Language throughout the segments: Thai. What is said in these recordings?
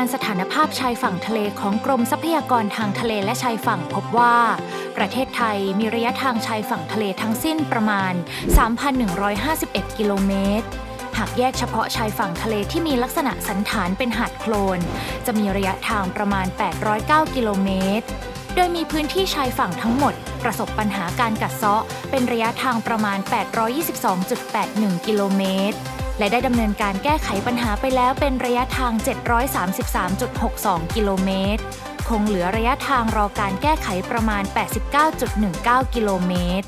สถานภาพชายฝั่งทะเลของกรมทรัพยากรทางทะเลและชายฝั่งพบว่าประเทศไทยมีระยะทางชายฝั่งทะเลทั้งสิ้นประมาณ 3,151 กิโลเมตรหากแยกเฉพาะชายฝั่งทะเลที่มีลักษณะสันฐานเป็นหาดโคลนจะมีระยะทางประมาณ 809 กิโลเมตรโดยมีพื้นที่ชายฝั่งทั้งหมดประสบปัญหาการกัดเซาะเป็นระยะทางประมาณ 822.81 กิโลเมตรและได้ดำเนินการแก้ไขปัญหาไปแล้วเป็นระยะทาง 733.62 กิโลเมตรคงเหลือระยะทางรอการแก้ไขประมาณ 89.19 กิโลเมตร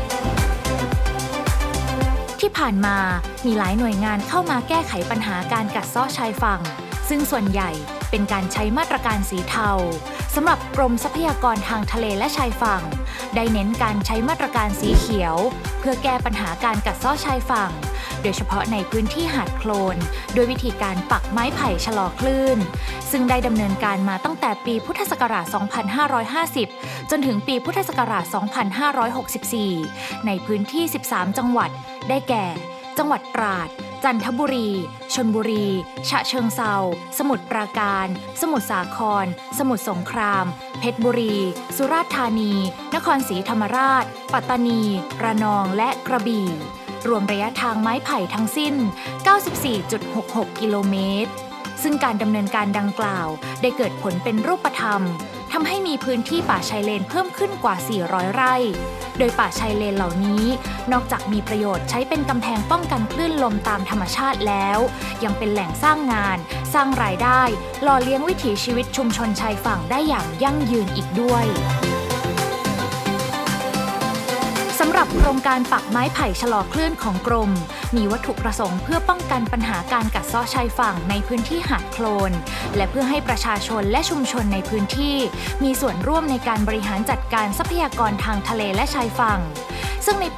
ที่ผ่านมามีหลายหน่วยงานเข้ามาแก้ไขปัญหาการกัดเซาะชายฝั่งซึ่งส่วนใหญ่เป็นการใช้มาตรการสีเทาสำหรับกรมทรัพยากรทางทะเลและชายฝั่งได้เน้นการใช้มาตรการสีเขียวเพื่อแก้ปัญหาการกัดเซาะชายฝั่งโดยเฉพาะในพื้นที่หาดโคลนโดยวิธีการปักไม้ไผ่ชะลอคลื่นซึ่งได้ดำเนินการมาตั้งแต่ปีพุทธศักราช 2550 จนถึงปีพุทธศักราช 2564 ในพื้นที่ 13 จังหวัดได้แก่ จังหวัดตราดจันทบุรีชลบุรีฉะเชิงเทราสมุทรปราการสมุทรสาครสมุทรสงครามเพชรบุรีสุราษฎร์ธานีนครศรีธรรมราชปัตตานีระนองและกระบี่รวมระยะทางไม้ไผ่ทั้งสิ้น 94.66 กิโลเมตรซึ่งการดำเนินการดังกล่าวได้เกิดผลเป็นรูปธรรมทำให้มีพื้นที่ป่าชายเลนเพิ่มขึ้นกว่า 400 ไร่โดยป่าชายเลนเหล่านี้นอกจากมีประโยชน์ใช้เป็นกำแพงป้องกันคลื่นลมตามธรรมชาติแล้วยังเป็นแหล่งสร้างงานสร้างรายได้หล่อเลี้ยงวิถีชีวิตชุมชนชายฝั่งได้อย่างยั่งยืนอีกด้วยสำหรับโครงการปักไม้ไผ่ชะลอคลื่นของกรมมีวัตถุประสงค์เพื่อป้องกันปัญหาการกัดเซาะชายฝั่งในพื้นที่หาดโคลนและเพื่อให้ประชาชนและชุมชนในพื้นที่มีส่วนร่วมในการบริหารจัดการทรัพยากรทางทะเลและชายฝั่งซึ่งในปี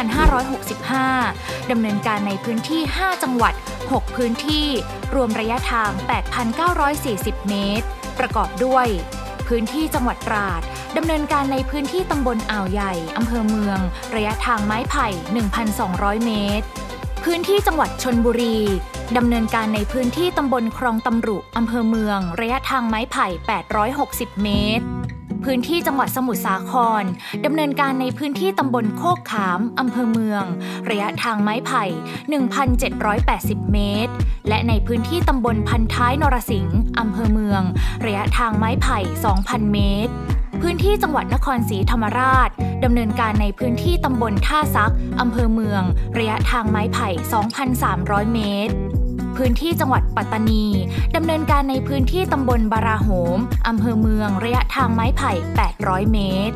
2565 ดำเนินการในพื้นที่ 5 จังหวัด 6 พื้นที่รวมระยะทาง 8,940 เมตรประกอบด้วยพื้นที่จังหวัดตราดดำเนินการในพื้นที่ตำบลอ่าวใหญ่อำเภอเมืองระยะทางไม้ไผ่ 1,200 เมตรพื้นที่จังหวัดชลบุรีดำเนินการในพื้นที่ตำบลคลองตำรุอำเภอเมืองระยะทางไม้ไผ่ 860 เมตรพื้นที่จังหวัดสมุทรสาครดำเนินการในพื้นที่ตำบลโคกขามอำเภอเมืองระยะทางไม้ไผ่ 1,780 เมตรและในพื้นที่ตำบลพันท้ายนรสิงห์อำเภอเมืองระยะทางไม้ไผ่ 2,000 เมตรพื้นที่จังหวัดนครศรีธรรมราชดำเนินการในพื้นที่ตำบลท่าซักอำเภอเมืองระยะทางไม้ไผ่ 2,300 เมตรพื้นที่จังหวัดปัตตานีดำเนินการในพื้นที่ตำบลบาราโหมอำเภอเมืองระยะทางไม้ไผ่ 800 เมตร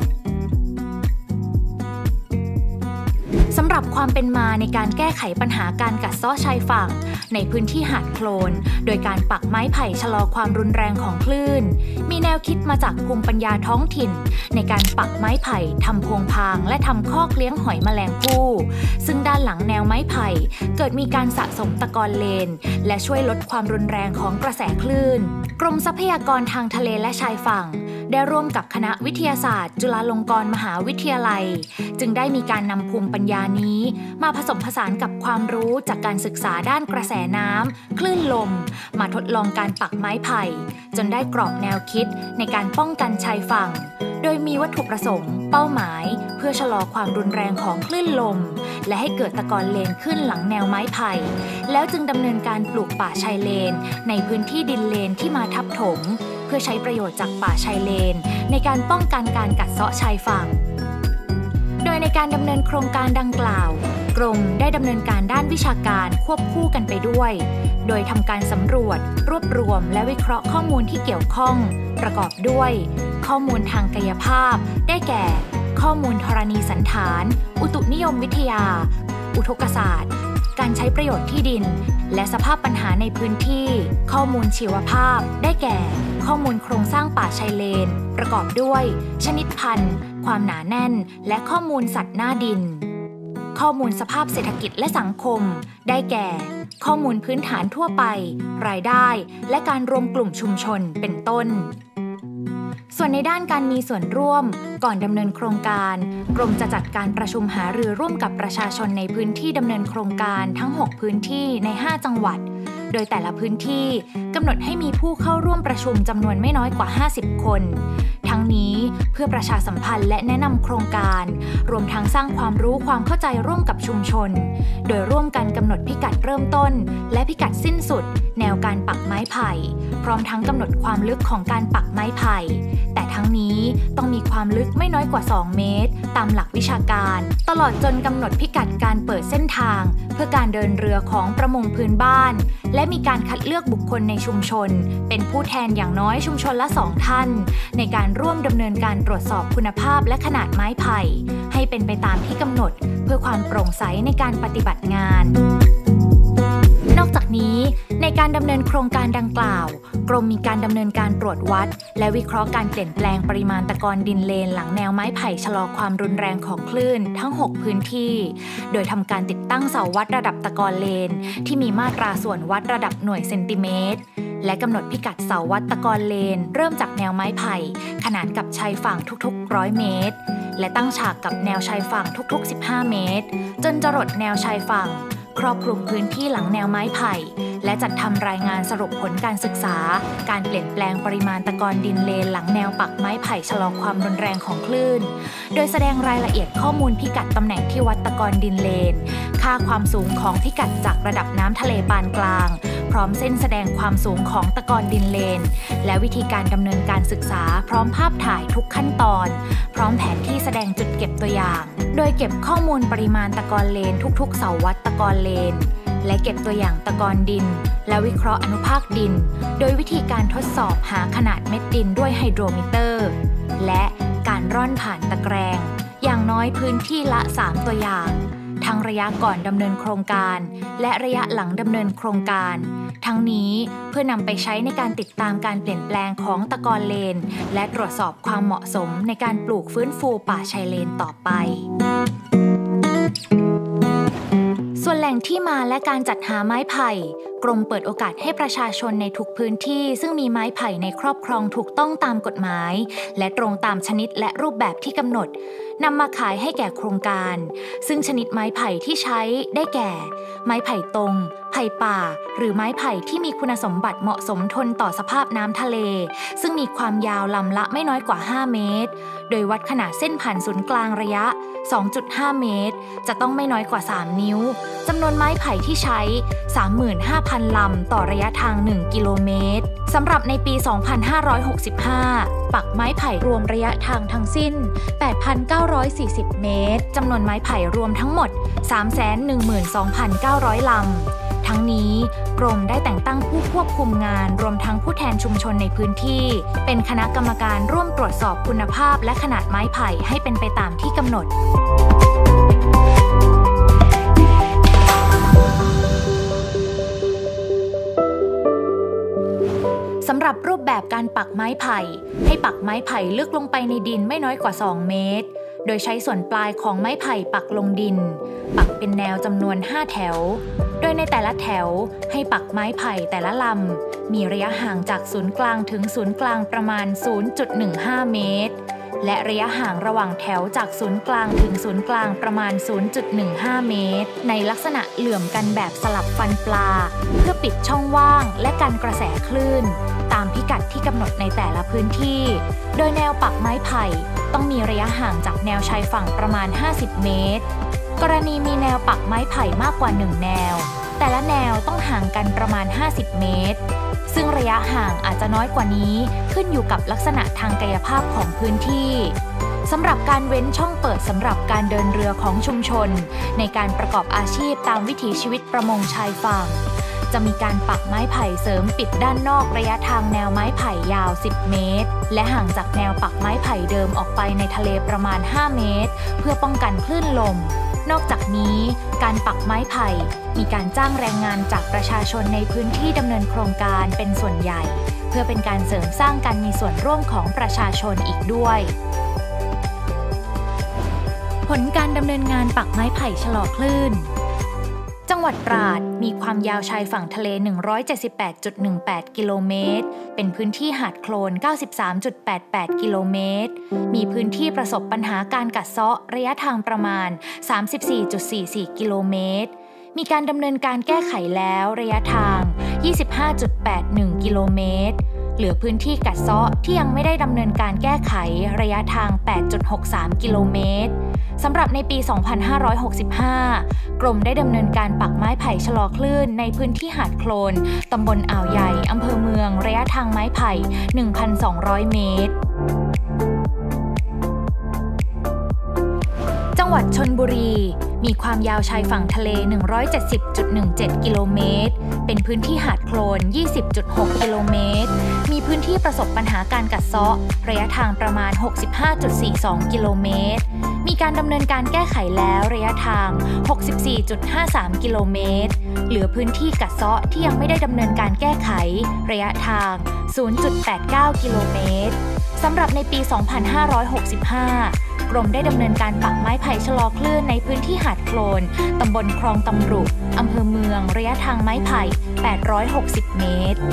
สำหรับความเป็นมาในการแก้ไขปัญหาการกัดเซาะชายฝั่งในพื้นที่หาดโคลนโดยการปักไม้ไผ่ชะลอความรุนแรงของคลื่นมีแนวคิดมาจากภูมิปัญญาท้องถิ่นในการปักไม้ไผ่ทำพวงพางและทำคอกเลี้ยงหอยแมลงภู่ซึ่งด้านหลังแนวไม้ไผ่เกิดมีการสะสมตะกอนเลนและช่วยลดความรุนแรงของกระแสคลื่นกรมทรัพยากรทางทะเลและชายฝั่งได้ร่วมกับคณะวิทยาศาสตร์จุฬาลงกรณ์มหาวิทยาลัยจึงได้มีการนำภูมิปัญญานี้มาผสมผสานกับความรู้จากการศึกษาด้านกระแสน้ำคลื่นลมมาทดลองการปักไม้ไผ่จนได้กรอบแนวคิดในการป้องกันชายฝั่งโดยมีวัตถุประสงค์เป้าหมายเพื่อชะลอความรุนแรงของคลื่นลมและให้เกิดตะกอนเลนขึ้นหลังแนวไม้ไผ่แล้วจึงดำเนินการปลูกป่าชายเลนในพื้นที่ดินเลนที่มาทับถมเพื่อใช้ประโยชน์จากป่าชายเลนในการป้องกันการกัดเซาะชายฝั่งโดยในการดำเนินโครงการดังกล่าวกรมได้ดำเนินการด้านวิชาการควบคู่กันไปด้วยโดยทำการสำรวจรวบรวมและวิเคราะห์ข้อมูลที่เกี่ยวข้องประกอบด้วยข้อมูลทางกายภาพได้แก่ข้อมูลธรณีสันฐานอุตุนิยมวิทยาอุทกศาสตร์การใช้ประโยชน์ที่ดินและสภาพปัญหาในพื้นที่ข้อมูลชีวภาพได้แก่ข้อมูลโครงสร้างป่าชายเลนประกอบด้วยชนิดพันธุ์ความหนาแน่นและข้อมูลสัตว์หน้าดินข้อมูลสภาพเศรษฐกิจและสังคมได้แก่ข้อมูลพื้นฐานทั่วไปรายได้และการรวมกลุ่มชุมชนเป็นต้นส่วนในด้านการมีส่วนร่วมก่อนดำเนินโครงการกรมจะจัดการประชุมหารือร่วมกับประชาชนในพื้นที่ดำเนินโครงการทั้ง6พื้นที่ใน5จังหวัดโดยแต่ละพื้นที่กำหนดให้มีผู้เข้าร่วมประชุมจำนวนไม่น้อยกว่า50คนทั้งนี้เพื่อประชาสัมพันธ์และแนะนำโครงการรวมทั้งสร้างความรู้ความเข้าใจร่วมกับชุมชนโดยร่วมกันกำหนดพิกัดเริ่มต้นและพิกัดสิ้นสุดแนวการปักไม้ไผ่พร้อมทั้งกำหนดความลึกของการปักไม้ไผ่แต่ทั้งนี้ต้องมีความลึกไม่น้อยกว่า2เมตรตามหลักวิชาการตลอดจนกำหนดพิกัดการเปิดเส้นทางเพื่อการเดินเรือของประมงพื้นบ้านและมีการคัดเลือกบุคคลในชุมชนเป็นผู้แทนอย่างน้อยชุมชนละ2ท่านในการร่วมดำเนินการตรวจสอบคุณภาพและขนาดไม้ไผ่ให้เป็นไปตามที่กำหนดเพื่อความโปร่งใสในการปฏิบัติงานนอกจากนี้ในการดำเนินโครงการดังกล่าวกรมมีการดำเนินการตรวจวัดและวิเคราะห์การเปลี่ยนแปลงปริมาณตะกอนดินเลนหลังแนวไม้ไผ่ชะลอความรุนแรงของคลื่นทั้ง6พื้นที่โดยทำการติดตั้งเสาวัดระดับตะกอนเลนที่มีมาตราส่วนวัดระดับหน่วยเซนติเมตรและกำหนดพิกัดเสาวัดตะกอนเลนเริ่มจากแนวไม้ไผ่ขนานกับชายฝั่งทุกๆ100เมตรและตั้งฉากกับแนวชายฝั่งทุกๆ15เมตรจนจรดแนวชายฝั่งครอบคลุมพื้นที่หลังแนวไม้ไผ่และจัดทำรายงานสรุปผลการศึกษาการเปลี่ยนแปลงปริมาณตะกอนดินเลนหลังแนวปักไม้ไผ่ชะลอความรุนแรงของคลื่นโดยแสดงรายละเอียดข้อมูลพิกัดตำแหน่งที่วัดตะกอนดินเลนค่าความสูงของพิกัดจากระดับน้ำทะเลปานกลางพร้อมเส้นแสดงความสูงของตะกอนดินเลนและวิธีการดำเนินการศึกษาพร้อมภาพถ่ายทุกขั้นตอนพร้อมแผนที่แสดงจุดเก็บตัวอย่างโดยเก็บข้อมูลปริมาณตะกอนเลนทุกๆเสาวัดตะกอนเลนและเก็บตัวอย่างตะกอนดินและวิเคราะห์อนุภาคดินโดยวิธีการทดสอบหาขนาดเม็ดดินด้วยไฮโดรมิเตอร์และการร่อนผ่านตะแกรงอย่างน้อยพื้นที่ละ3ตัวอย่างทั้งระยะก่อนดำเนินโครงการและระยะหลังดำเนินโครงการทั้งนี้เพื่อนำไปใช้ในการติดตามการเปลี่ยนแปลงของตะกอนเลนและตรวจสอบความเหมาะสมในการปลูกฟื้นฟูป่าชายเลนต่อไปส่วนแหล่งที่มาและการจัดหาไม้ไผ่กรมเปิดโอกาสให้ประชาชนในทุกพื้นที่ซึ่งมีไม้ไผ่ในครอบครองถูกต้องตามกฎหมายและตรงตามชนิดและรูปแบบที่กำหนดนำมาขายให้แก่โครงการซึ่งชนิดไม้ไผ่ที่ใช้ได้แก่ไม้ไผ่ตรงไผ่ป่าหรือไม้ไผ่ที่มีคุณสมบัติเหมาะสมทนต่อสภาพน้ำทะเลซึ่งมีความยาวลำละไม่น้อยกว่า5เมตรโดยวัดขนาดเส้นผ่านศูนย์กลางระยะ 2.5 เมตรจะต้องไม่น้อยกว่า3นิ้วจำนวนไม้ไผ่ที่ใช้ 35,000 ลำต่อระยะทาง1กิโลเมตรสำหรับในปี 2565 ปักไม้ไผ่รวมระยะทางทั้งสิ้น 8,940 เมตรจำนวนไม้ไผ่รวมทั้งหมด 312,900 ลำทั้งนี้กรมได้แต่งตั้งผู้ควบคุมงานรวมทั้งผู้แทนชุมชนในพื้นที่เป็นคณะกรรมการร่วมตรวจสอบคุณภาพและขนาดไม้ไผ่ให้เป็นไปตามที่กำหนดสำหรับรูปแบบการปักไม้ไผ่ให้ปักไม้ไผ่ลึกลงไปในดินไม่น้อยกว่า2เมตรโดยใช้ส่วนปลายของไม้ไผ่ปักลงดินปักเป็นแนวจำนวน5แถวโดยในแต่ละแถวให้ปักไม้ไผ่แต่ละลำมีระยะห่างจากศูนย์กลางถึงศูนย์กลางประมาณ 0.15 เมตรและระยะห่างระหว่างแถวจากศูนย์กลางถึงศูนย์กลางประมาณ 0.15 เมตรในลักษณะเหลื่อมกันแบบสลับฟันปลาเพื่อปิดช่องว่างและกันกระแสคลื่นตามพิกัดที่กำหนดในแต่ละพื้นที่โดยแนวปักไม้ไผ่ต้องมีระยะห่างจากแนวชายฝั่งประมาณ50เมตรกรณีมีแนวปักไม้ไผ่มากกว่า1แนวแต่ละแนวต้องห่างกันประมาณ50เมตรซึ่งระยะห่างอาจจะน้อยกว่านี้ขึ้นอยู่กับลักษณะทางกายภาพของพื้นที่สำหรับการเว้นช่องเปิดสำหรับการเดินเรือของชุมชนในการประกอบอาชีพตามวิถีชีวิตประมงชายฝั่งจะมีการปักไม้ไผ่เสริมปิดด้านนอกระยะทางแนวไม้ไผ่ยาว10เมตรและห่างจากแนวปักไม้ไผ่เดิมออกไปในทะเลประมาณ5เมตรเพื่อป้องกันคลื่นลมนอกจากนี้การปักไม้ไผ่มีการจ้างแรงงานจากประชาชนในพื้นที่ดำเนินโครงการเป็นส่วนใหญ่เพื่อเป็นการเสริมสร้างการมีส่วนร่วมของประชาชนอีกด้วยผลการดำเนินงานปักไม้ไผ่ชะลอคลื่นจังหวัดตราดมีความยาวชายฝั่งทะเล 178.18 กิโลเมตรเป็นพื้นที่หาดโคลน 93.88 กิโลเมตรมีพื้นที่ประสบปัญหาการกัดเซาะระยะทางประมาณ 34.44 กิโลเมตรมีการดำเนินการแก้ไขแล้วระยะทาง 25.81 กิโลเมตรเหลือพื้นที่กัดเซาะที่ยังไม่ได้ดำเนินการแก้ไขระยะทาง 8.63 กิโลเมตรสำหรับในปี 2565 กรมได้ดำเนินการปักไม้ไผ่ชะลอคลื่นในพื้นที่หาดโคลนตำบลอ่าวใหญ่อำเภอเมืองระยะทางไม้ไผ่ 1,200 เมตรจังหวัดชลบุรีมีความยาวชายฝั่งทะเล 170.17 กิโลเมตรเป็นพื้นที่หาดโคลน 20.6 กิโลเมตรมีพื้นที่ประสบปัญหาการกัดเซาะระยะทางประมาณ 65.42 กิโลเมตรมีการดำเนินการแก้ไขแล้วระยะทาง 64.53 กิโลเมตรเหลือพื้นที่กัดเซาะที่ยังไม่ได้ดำเนินการแก้ไขระยะทาง 0.89 กิโลเมตรสำหรับในปี 2565 กรมได้ดำเนินการปักไม้ไผ่ชะลอคลื่นในพื้นที่หาดโคลนตำบลคลองตำรุอำเภอเมืองระยะทางไม้ไผ่ 860 เมตร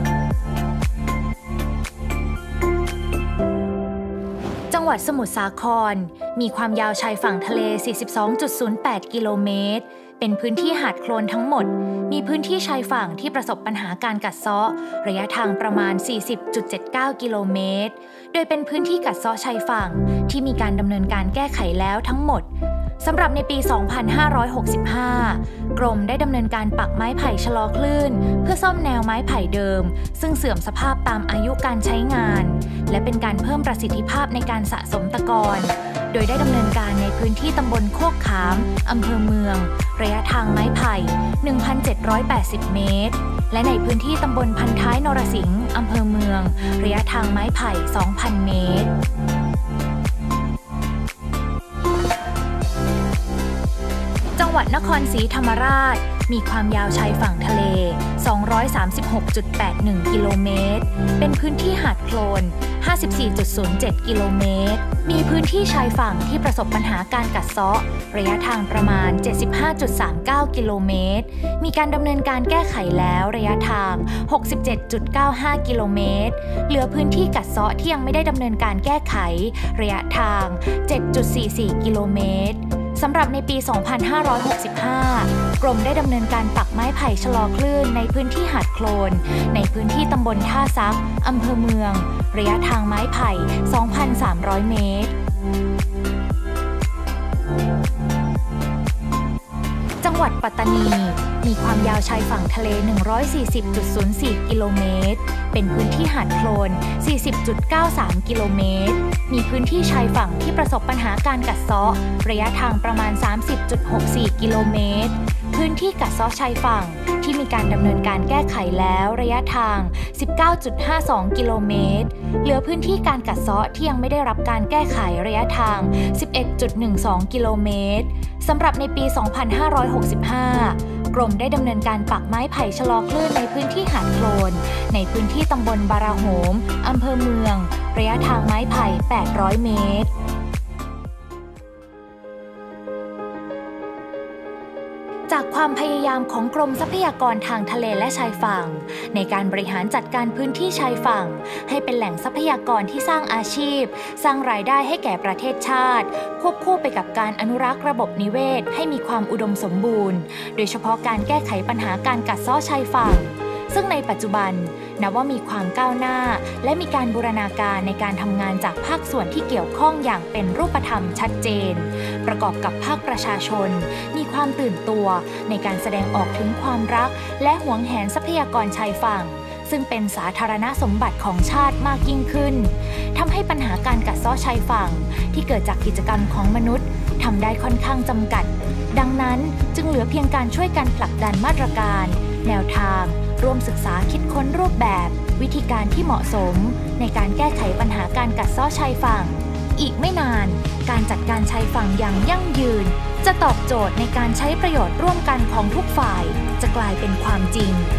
จังหวัดสมุทรสาครมีความยาวชายฝั่งทะเล 42.08 กิโลเมตรเป็นพื้นที่หาดโคลนทั้งหมดมีพื้นที่ชายฝั่งที่ประสบปัญหาการกัดเซาะระยะทางประมาณ 40.79 กิโลเมตรโดยเป็นพื้นที่กัดเซาะชายฝั่งที่มีการดำเนินการแก้ไขแล้วทั้งหมดสำหรับในปี 2565 กรมได้ดำเนินการปักไม้ไผ่ชะลอคลื่นเพื่อซ่อมแนวไม้ไผ่เดิมซึ่งเสื่อมสภาพตามอายุการใช้งานและเป็นการเพิ่มประสิทธิภาพในการสะสมตะกอนโดยได้ดำเนินการในพื้นที่ตำบลโคกขามอำเภอเมืองระยะทางไม้ไผ่ 1,780 เมตรและในพื้นที่ตำบลพันท้ายนรสิงห์อำเภอเมืองระยะทางไม้ไผ่ 2,000 เมตรจังหวัดนครศรีธรรมราชมีความยาวชายฝั่งทะเล 236.81 กิโลเมตรเป็นพื้นที่หาดโคลน 54.07 กิโลเมตรมีพื้นที่ชายฝั่งที่ประสบปัญหาการกัดเซาะระยะทางประมาณ 75.39 กิโลเมตรมีการดำเนินการแก้ไขแล้วระยะทาง 67.95 กิโลเมตรเหลือพื้นที่กัดเซาะที่ยังไม่ได้ดำเนินการแก้ไขระยะทาง 7.44 กิโลเมตรสำหรับในปี 2565 กรมได้ดำเนินการปักไม้ไผ่ชะลอคลื่นในพื้นที่หาดโคลนในพื้นที่ตำบลท่าซักอำเภอเมืองระยะทางไม้ไผ่ 2,300 เมตรจังหวัดปัตตานีมีความยาวชายฝั่งทะเล 140.04 กิโลเมตรเป็นพื้นที่หาดโคลน 40.93 กิโลเมตรมีพื้นที่ชายฝั่งที่ประสบปัญหาการกัดเซาะระยะทางประมาณ 30.64 กิโลเมตรพื้นที่กัดเซาะชายฝั่งที่มีการดำเนินการแก้ไขแล้วระยะทาง 19.52 กิโลเมตรเหลือพื้นที่การกัดเซาะที่ยังไม่ได้รับการแก้ไขระยะทาง 11.12 กิโลเมตรสำหรับในปี 2565 กรมได้ดำเนินการปักไม้ไผ่ชะลอคลื่นในพื้นที่หาดโคลนในพื้นที่ตำบลบาราโหมอำเภอเมืองระยะทางไม้ไผ่ 800 เมตรจากความพยายามของกรมทรัพยากรทางทะเลและชายฝั่งในการบริหารจัดการพื้นที่ชายฝั่งให้เป็นแหล่งทรัพยากรที่สร้างอาชีพสร้างรายได้ให้แก่ประเทศชาติควบคู่ไปกับการอนุรักษ์ระบบนิเวศให้มีความอุดมสมบูรณ์โดยเฉพาะการแก้ไขปัญหาการกัดเซาะชายฝั่งซึ่งในปัจจุบันนับว่ามีความก้าวหน้าและมีการบูรณาการในการทำงานจากภาคส่วนที่เกี่ยวข้องอย่างเป็นรูปธรรมชัดเจนประกอบกับภาคประชาชนมีความตื่นตัวในการแสดงออกถึงความรักและหวงแหนทรัพยากรชายฝั่งซึ่งเป็นสาธารณสมบัติของชาติมากยิ่งขึ้นทำให้ปัญหาการกัดเซาะชายฝั่งที่เกิดจากกิจกรรมของมนุษย์ทำได้ค่อนข้างจำกัดดังนั้นจึงเหลือเพียงการช่วยกันผลักดันมาตรการแนวทางร่วมศึกษาคิดค้นรูปแบบวิธีการที่เหมาะสมในการแก้ไขปัญหาการกัดเซาะชายฝั่งอีกไม่นานการจัดการชายฝั่งอย่างยั่งยืนจะตอบโจทย์ในการใช้ประโยชน์ร่วมกันของทุกฝ่ายจะกลายเป็นความจริง